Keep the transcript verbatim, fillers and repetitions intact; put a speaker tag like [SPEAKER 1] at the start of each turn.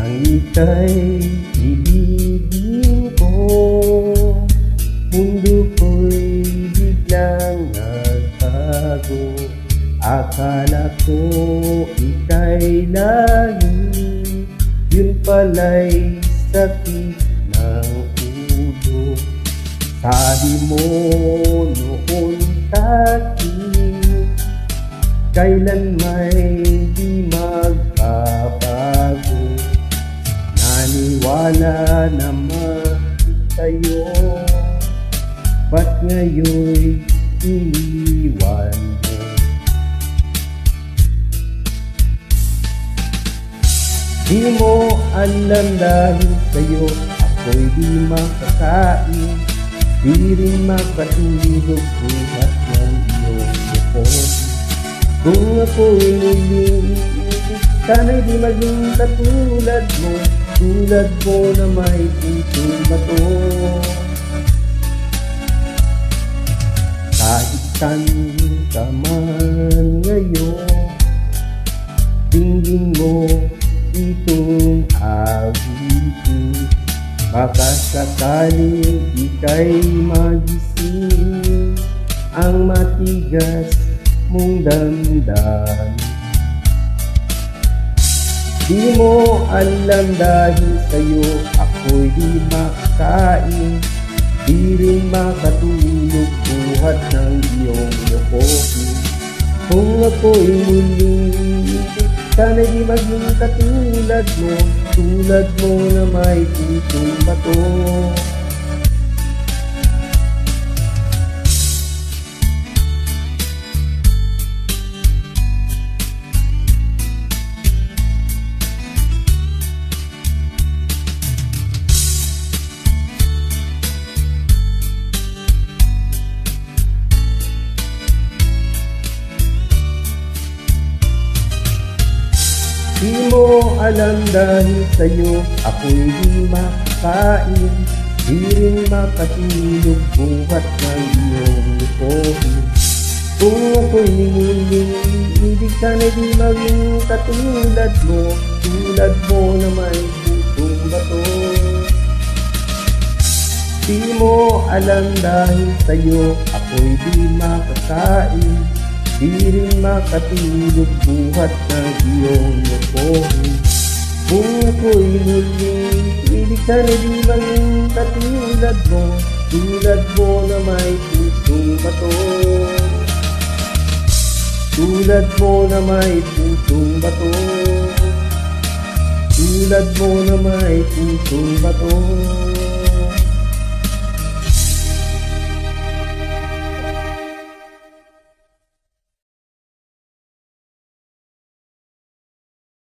[SPEAKER 1] Nang ika'y ibigin ko, mundo ko'y biglang nagbago. Akala ko ika'y lahi, yun pala'y sakit ng ulo. Sabi mo noon sa'kin, kailan may di magbabago. Naniwala naman sa'yo, ba't ngayon'y iniwan mo? Di mo alam dahil sa'yo ako'y di makakain, di rin makatulog buhat ng iyong lupon. Kung ako'y muling iibig, sana'y di maging katulad mo, tulad mo na may pusong bato. Kahit saan ka man ngayon, tingin mo itong awitin. Baka sakaling ika'y magising ang matigas mong damdamin. Di mo alam dahil sa'yo ako'y di makakain, di rin makatulog buhat ng iyong lokohin. Kung ako'y muling iibig, sana'y di maging katulad mo, tulad mo na may pusong bato. Di mo alam dahil sa'yo ako'y di makakain, di rin makatulog buhat ng iyong lukohin. Kung ako'y muling iibig, sana'y di maging katulad mo, tulad mo na may pusong bato. Di mo alam dahil sa'yo ako'y di makakain, di rin makatulog buhat ng iyong lokohin. Kung ako'y muling iibig, sana'y di maging katulad mo, tulad mo na may pusong bato. Tulad mo na may pusong bato, tulad mo na may pusong bato.